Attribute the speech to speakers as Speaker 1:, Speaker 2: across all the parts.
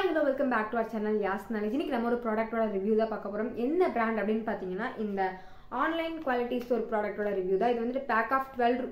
Speaker 1: Hi, hello, welcome back to our channel Yas Knowledge. இன்னைக்கு நம்ம ஒரு ப்ராடக்ட்டோட ரிவ்யூ தான் பார்க்க போறோம். என்ன பிராண்ட் அப்படினு பாத்தீங்கன்னா இந்த ஆன்லைன் குவாலிட்டி ஸ்டோர் ப்ராடக்ட்டோட ரிவ்யூ தான். இது வந்து பேக் ஆஃப்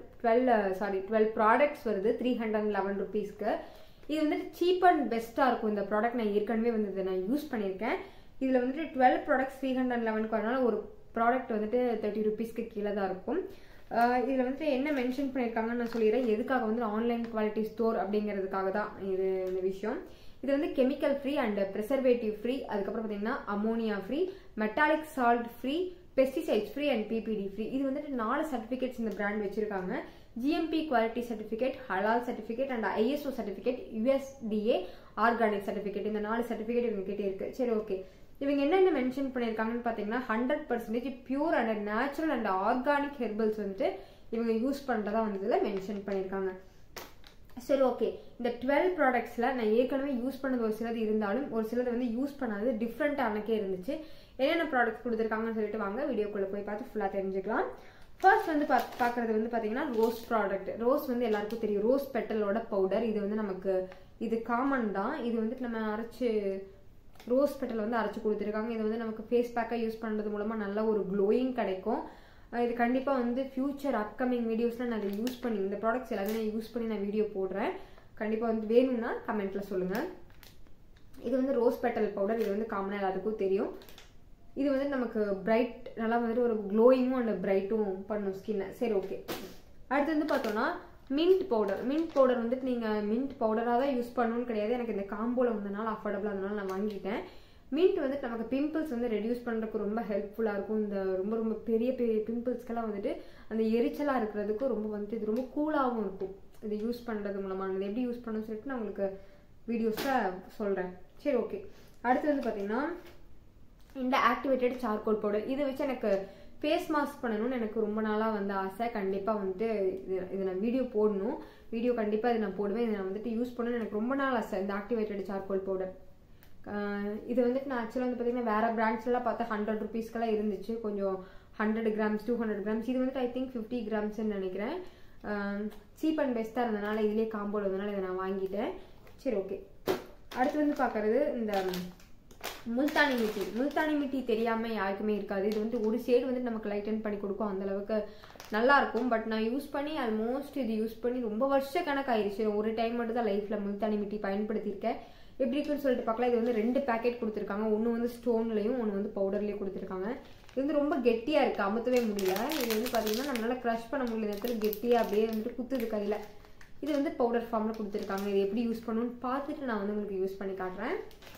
Speaker 1: 12 ப்ராடக்ட்ஸ் வருது 311 ரூபீஸ்க்கு. இது வந்து சீப் அண்ட் பெஸ்டா இருக்கும். இந்த ப்ராடக்ட் நான் ஏற்கனவே வந்து நான் யூஸ் பண்ணிருக்கேன். இதுல வந்து 12 ப்ராடக்ட்ஸ் 311க்கு வரனால ஒரு ப்ராடக்ட் வந்து 30 ரூபீஸ்க்கு கீழே தான் இருக்கும். இதுல வந்து என்ன மென்ஷன் பண்ணிருக்காங்கன்னு நான் சொல்லிடுறேன். எதுக்காக வந்து ஆன்லைன் குவாலிட்டி ஸ்டோர் அப்படிங்கிறதுக்காக தான் இது இந்த விஷயம். இது வந்து chemical free and preservative free, அதுக்கப்புறம் பார்த்தீங்கன்னா ammonia free, metallic salt free, pesticides free and PPD free. இது வந்துட்டு 4 சர்டிஃபிகேட்ஸ் இந்த பிராண்ட் வச்சிருக்காங்க. ஜிஎம்பி குவாலிட்டி சர்டிஃபிகேட், ஹலால் certificate and ISO certificate, USDA organic certificate. இந்த 4 சர்டிஃபிகேட் இவங்க கிட்டே இருக்கு. சரி, ஓகே. இவங்க என்னென்ன மென்ஷன் பண்ணியிருக்காங்கன்னு பார்த்தீங்கன்னா 100% pure and natural and organic herbals வந்துட்டு இவங்க யூஸ் பண்ணுறதா வந்து இதில் மென்ஷன் பண்ணியிருக்காங்க. சரி, ஓகே. இந்த 12 ப்ராடக்ட்ஸில் நான் ஏற்கனவே யூஸ் பண்ணது ஒரு சிலது இருந்தாலும் ஒரு சிலது வந்து யூஸ் பண்ணாதது டிஃப்ரெண்ட்டானக்கே இருந்துச்சு. என்னென்ன ப்ராடக்ட்ஸ் கொடுத்துருக்காங்கன்னு சொல்லிட்டு வாங்க வீடியோக்குள்ளே போய் பார்த்து ஃபுல்லாக தெரிஞ்சுக்கலாம். ஃபர்ஸ்ட் வந்து பார்க்குறது வந்து பார்த்தீங்கன்னா ரோஸ் ப்ராடக்ட். ரோஸ் வந்து எல்லாருக்கும் தெரியும், ரோஸ் பெட்டலோட பவுடர். இது வந்து நமக்கு இது காமன் தான். இது வந்துட்டு நம்ம அரைச்சி ரோஸ் பெட்டல் வந்து அரைச்சி கொடுத்துருக்காங்க. இது வந்து நமக்கு ஃபேஸ் பேக்காக யூஸ் பண்ணுறது மூலமாக நல்ல ஒரு க்ளோயிங் கிடைக்கும். இது கண்டிப்பாக வந்து ஃபியூச்சர் அப்கமிங் வீடியோஸில் நான் அதை யூஸ் பண்ணி இந்த ப்ராடக்ட்ஸ் எல்லாமே நான் யூஸ் பண்ணி நான் வீடியோ போடுறேன். கண்டிப்பாக வந்து வேணும்னா கமெண்ட்டில் சொல்லுங்கள். இது வந்து ரோஸ் பெட்டல் பவுடர். இது வந்து காமனாக எல்லாத்துக்கும் தெரியும். இது வந்து நமக்கு பிரைட் நல்லா வந்துட்டு ஒரு க்ளோயிங்கும் அண்ட் பிரைட்டும் பண்ணும் ஸ்கின்னை. சரி, ஓகே. அடுத்து வந்து பார்த்தோன்னா மின்ட் பவுடர். மின்ட் பவுடர் வந்துட்டு நீங்கள் மின்ட் பவுடராக தான் யூஸ் பண்ணணும்னு கிடையாது. எனக்கு இந்த காம்போவில் வந்தனால அஃபோர்டபுளாக அதனால நான் வாங்கிட்டேன். மின்ட் வந்து நமக்கு பிம்பிள்ஸ் வந்து ரெடியூஸ் பண்ணுறதுக்கு ரொம்ப ஹெல்ப்ஃபுல்லாக இருக்கும். இந்த ரொம்ப ரொம்ப பெரிய பெரிய பிம்பிள்ஸ்க்கெல்லாம் வந்துட்டு அந்த எரிச்சலாக இருக்கிறதுக்கு ரொம்ப வந்துட்டு இது ரொம்ப கூலாகவும் இருக்கும். இது யூஸ் பண்ணுறது மூலமாக இது எப்படி யூஸ் பண்ணணும்னு சொல்லிட்டு நான் உங்களுக்கு வீடியோஸில் சொல்கிறேன். சரி, ஓகே. அடுத்து வந்து பார்த்தீங்கன்னா இந்த ஆக்டிவேட்டட் சார்கோல் பவுடர். இதை வச்சு எனக்கு ஃபேஸ் மாஸ்க் பண்ணணும்னு எனக்கு ரொம்ப நாளாக வந்து ஆசை. கண்டிப்பாக வந்துட்டு இது நான் வீடியோ போடணும். வீடியோ கண்டிப்பாக இது நான் போடுவேன். இதை நான் வந்துட்டு யூஸ் பண்ணணும்னு எனக்கு ரொம்ப நாள் ஆசை, இந்த ஆக்டிவேட்டட் சார்கோல் பவுடர். இது வந்துட்டு நான் ஆக்சுவலாக வந்து பார்த்தீங்கன்னா வேறு பிராண்ட்ஸ்லாம் பார்த்தா 100 ரூபீஸ்க்கெல்லாம் இருந்துச்சு. கொஞ்சம் 100 கிராம்ஸ் 200 கிராம்ஸ். இது வந்துட்டு ஐ திங்க் 50 கிராம்ஸ்ன்னு நினைக்கிறேன். சீப் அண்ட் பெஸ்ட்டாக இருந்தனால இதிலே காம்போல இருந்தனால இதை நான் வாங்கிட்டேன். சரி, ஓகே. அடுத்து வந்து பார்க்குறது இந்த முல்தானி மிட்டி. முல்தானி மிட்டி தெரியாமல் யாருக்குமே இருக்காது. இது வந்து ஒரு ஷேடு வந்து நமக்கு லைட்டன் பண்ணி கொடுக்கும், அந்தளவுக்கு நல்லாயிருக்கும். பட் நான் யூஸ் பண்ணி ஆல்மோஸ்ட் இது யூஸ் பண்ணி ரொம்ப வருஷ கணக்காயிருச்சு. ஒரு டைம் மட்டும் தான் லைஃப்பில் முல்தானி மிட்டி பயன்படுத்தியிருக்கேன். எப்படி இருக்குன்னு சொல்லிட்டு பார்க்கலாம். இது வந்து 2 பேக்கெட் கொடுத்துருக்காங்க. ஒன்று வந்து ஸ்டோன்லையும் ஒன்று வந்து பவுடர்லேயும் கொடுத்துருக்காங்க. இது வந்து ரொம்ப கெட்டியாக இருக்குது, அமுத்தவே முடியல. இது வந்து பார்த்தீங்கன்னா நம்மளால க்ரஷ் பண்ண முடியல. இந்த இடத்துல கெட்டியாக அப்படியே வந்துட்டு குத்துது கையில். இது வந்து பவுடர் ஃபார்மில் கொடுத்துருக்காங்க. இது எப்படி யூஸ் பண்ணணும்னு பார்த்துட்டு நான் வந்து உங்களுக்கு யூஸ் பண்ணி காட்டுறேன்.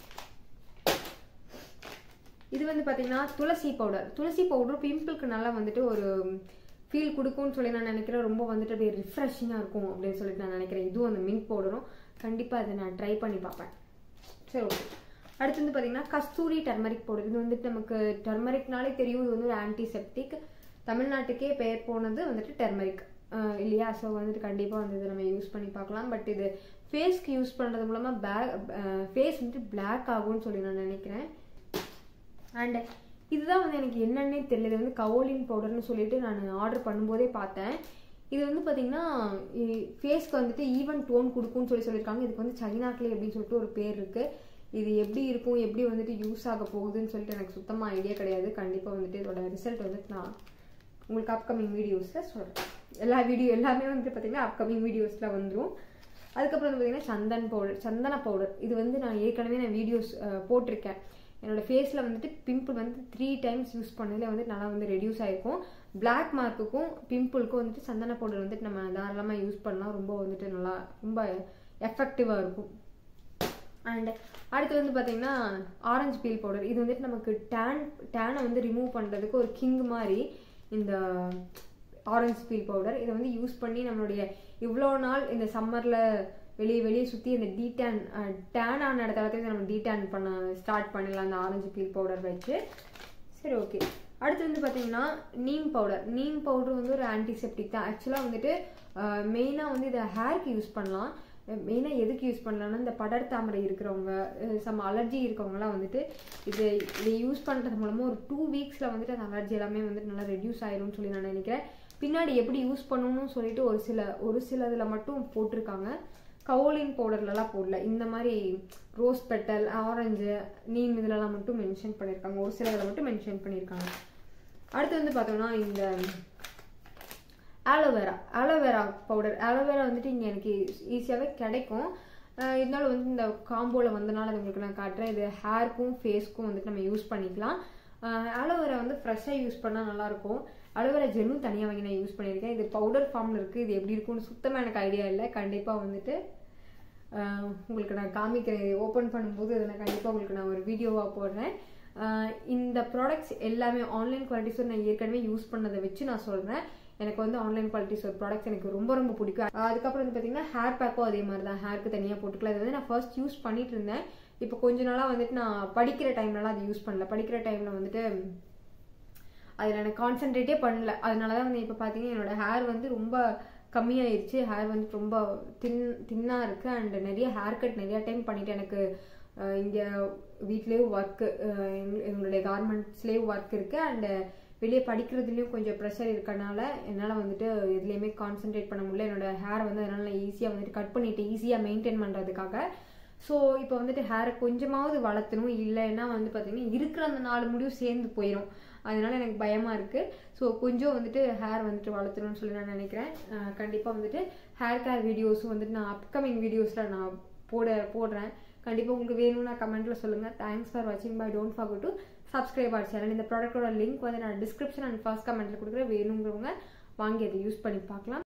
Speaker 1: இது வந்து பார்த்தீங்கன்னா துளசி பவுடர். துளசி பவுடர் பிம்பிளுக்கு நல்லா வந்துட்டு ஒரு ஃபீல் கொடுக்கும்னு சொல்லி நான் நினைக்கிறேன். ரொம்ப வந்துட்டு அப்படியே ரிஃப்ரெஷிங்காக இருக்கும் அப்படின்னு சொல்லிட்டு நான் நினைக்கிறேன். இதுவும் அந்த மின்ட் பவுடரும் கண்டிப்பாக அதை நான் ட்ரை பண்ணி பார்ப்பேன். சரி, ஓகே. அடுத்து வந்து பார்த்தீங்கன்னா கஸ்தூரி டர்மரிக் பவுடர். இது வந்துட்டு நமக்கு டர்மரிக்னாலே தெரியும், இது வந்து ஒரு ஆன்டிசெப்டிக். தமிழ்நாட்டுக்கே பெயர் போனது வந்துட்டு டர்மரிக் இல்லையா? ஸோ வந்துட்டு கண்டிப்பாக வந்து இதை நம்ம யூஸ் பண்ணி பார்க்கலாம். பட் இது ஃபேஸ்க்கு யூஸ் பண்ணுறது மூலமாக ஃபேஸ் வந்துட்டு பிளாக் ஆகும்னு சொல்லி நான் நினைக்கிறேன். அண்ட் இதுதான் வந்து எனக்கு என்னன்னே தெரியல. இது வந்து கவோலின் பவுடர்னு சொல்லிட்டு நான் ஆர்டர் பண்ணும்போதே பார்த்தேன். இது வந்து பார்த்தீங்கன்னா ஃபேஸ்க்கு வந்துட்டு ஈவன் டோன் கொடுக்கும்னு சொல்லியிருக்காங்க. இதுக்கு வந்து சைனாக்லே அப்படின்னு சொல்லிட்டு ஒரு பேர் இருக்குது. இது எப்படி இருக்கும், எப்படி வந்துட்டு யூஸ் ஆக போகுதுன்னு சொல்லிட்டு எனக்கு சுத்தமாக ஐடியா கிடையாது. கண்டிப்பாக வந்துட்டு இதோட ரிசல்ட் வந்துட்டு நான் உங்களுக்கு அப்கமிங் வீடியோஸில் சொல்கிறேன். எல்லாமே வந்துட்டு பார்த்தீங்கன்னா அப்கமிங் வீடியோஸில் வந்துடும். அதுக்கப்புறம் வந்து பார்த்தீங்கன்னா சந்தன பவுடர். இது வந்து நான் ஏற்கனவே வீடியோஸ் போட்டிருக்கேன். என்னோடய ஃபேஸில் வந்துட்டு பிம்பிள் வந்து 3 டைம்ஸ் யூஸ் பண்ணதில் வந்து நல்லா வந்து ரெடியூஸ் ஆகிருக்கும். பிளாக் மார்க்குக்கும் பிம்பிளுக்கும் வந்துட்டு சந்தன பவுடர் வந்துட்டு நம்ம தாராளமாக யூஸ் பண்ணலாம். ரொம்ப வந்துட்டு நல்லா ரொம்ப எஃபெக்டிவாக இருக்கும். அண்ட் அடுத்து வந்து பார்த்தீங்கன்னா ஆரஞ்சு பீல் பவுடர். இது வந்துட்டு நமக்கு டேனை வந்து ரிமூவ் பண்ணுறதுக்கு ஒரு கிங் மாதிரி இந்த ஆரஞ்சு பீல் பவுடர். இதை வந்து யூஸ் பண்ணி நம்மளுடைய இவ்வளோ நாள் இந்த சம்மரில் வெளியே சுற்றி இந்த டேன் ஆன இடத்துல நம்ம டீடேன் பண்ண ஸ்டார்ட் பண்ணிடலாம் அந்த ஆரஞ்சு பீல் பவுடர் வச்சு. சரி, ஓகே. அடுத்து வந்து பார்த்தீங்கன்னா நீம் பவுடர். நீம் பவுடர் வந்து ஒரு ஆன்டிசெப்டிக் தான். ஆக்சுவலாக வந்துட்டு மெயினாக வந்து இதை ஹேருக்கு யூஸ் பண்ணலாம். மெயினாக எதுக்கு யூஸ் பண்ணலாம்னா இந்த படர் தாமரை இருக்கிறவங்க, சம் அலர்ஜி இருக்கவங்கலாம் வந்துட்டு இதை யூஸ் பண்ணுறது மூலமாக ஒரு 2 வீக்ஸில் வந்துட்டு அந்த அலர்ஜி எல்லாமே வந்துட்டு நல்லா ரெடியூஸ் ஆயிரும்னு சொல்லி நான் நினைக்கிறேன். பின்னாடி எப்படி யூஸ் பண்ணணும்னு சொல்லிட்டு ஒரு சில இதில் மட்டும் போட்டிருக்காங்க. கவுலின் பவுடர்லலாம் போடல. இந்த மாதிரி ரோஸ் பெட்டல், ஆரஞ்சு, நீம் இதிலலாம் மட்டும் மென்ஷன் பண்ணியிருக்காங்க. ஒரு சில இதில் மட்டும் மென்ஷன் பண்ணியிருக்காங்க. அடுத்து வந்து பார்த்தோம்னா இந்த ஆலோவேரா பவுடர். ஆலோவேரா வந்துட்டு இங்கே எனக்கு ஈஸியாகவே கிடைக்கும். இருந்தாலும் வந்து இந்த காம்போவில் வந்தனால அது உங்களுக்கு நான் காட்டுறேன். இது ஹேருக்கும் ஃபேஸ்க்கும் வந்துட்டு நம்ம யூஸ் பண்ணிக்கலாம். ஆலோவேரா வந்து ஃப்ரெஷ்ஷாக யூஸ் பண்ணால் நல்லாயிருக்கும். அலோவேரா ஜெல்லும் தனியாக வாங்கி நான் யூஸ் பண்ணியிருக்கேன். இது பவுடர் ஃபார்மில் இருக்குது. இது எப்படி இருக்கும்னு சுத்தமாக எனக்கு ஐடியா இல்லை. கண்டிப்பாக வந்துட்டு உங்களுக்கு நான் காமிக்கிறேன். ஓப்பன் பண்ணும்போது இதை நான் கண்டிப்பாக உங்களுக்கு நான் ஒரு வீடியோவாக போடுறேன். இந்த ப்ராடக்ட்ஸ் எல்லாமே ஆன்லைன் குவாலிட்டிஸ் நான் ஏற்கனவே யூஸ் பண்ணதை வச்சு நான் சொல்கிறேன். எனக்கு வந்து ஆன்லைன் குவாலிட்டிஸ் ஒரு ப்ராடக்ட்ஸ் எனக்கு ரொம்ப ரொம்ப பிடிக்கும். அதுக்கப்புறம் வந்து பார்த்தீங்கன்னா ஹேர் பேக்கும் அதே மாதிரி தான். ஹேருக்கு தனியாக போட்டுக்கலாம். இது வந்து நான் ஃபர்ஸ்ட் யூஸ் பண்ணிட்டு இருந்தேன். இப்போ கொஞ்ச நாளாக வந்துட்டு நான் படிக்கிற டைம்லலாம் அது யூஸ் பண்ணல. படிக்கிற டைமில் வந்துட்டு அதில் எனக்கு கான்சென்ட்ரேட்டே பண்ணல. அதனால தான் வந்து இப்போ பார்த்தீங்கன்னா என்னோடய ஹேர் வந்து ரொம்ப கம்மியாயிருச்சு. ஹேர் வந்துட்டு ரொம்ப தின்னாக இருக்குது. அண்ட் நிறைய ஹேர் கட் நிறையா டைம் பண்ணிவிட்டு எனக்கு இங்கே வீட்லேயும் ஒர்க்கு, எங்களுடைய கார்மெண்ட்ஸ்லேயும் ஒர்க் இருக்குது. அண்டு வெளியே படிக்கிறதுலேயும் கொஞ்சம் ப்ரெஷர் இருக்கனால என்னால் வந்துட்டு எதுலேயுமே கான்சென்ட்ரேட் பண்ண முடியல. என்னோடய ஹேர் வந்து அதனால் நான் ஈஸியாக வந்துட்டு கட் பண்ணிவிட்டு ஈஸியாக மெயின்டைன் பண்ணுறதுக்காக. ஸோ இப்போ வந்துட்டு ஹேரை கொஞ்சமாவது வளர்த்தணும். இல்லைன்னா வந்து பார்த்தீங்கன்னா இருக்கிற அந்த 4 முடியும் சேர்ந்து போயிடும். அதனால எனக்கு பயமாக இருக்குது. ஸோ கொஞ்சம் வந்துட்டு ஹேர் வந்துட்டு வளர்த்தணும்னு சொல்லி நான் நினைக்கிறேன். கண்டிப்பாக வந்துட்டு ஹேர் கேர் வீடியோஸும் வந்துட்டு நான் அப்கமிங் வீடியோஸில் நான் போடுறேன். கண்டிப்பாக உங்களுக்கு வேணும்னா கமெண்ட்டில் சொல்லுங்கள். தேங்க்ஸ் ஃபார் வாட்சிங். Bye don't forget to subscribe our channel. இந்த ப்ராடக்ட்டோட லிங்க் வந்து நான் டிஸ்கிரிப்ஷன் அண்ட் ஃபர்ஸ்ட் கமெண்ட்டில் கொடுக்குறேன். வேணுங்கிறவங்க வாங்கி அதை யூஸ் பண்ணி பார்க்கலாம்.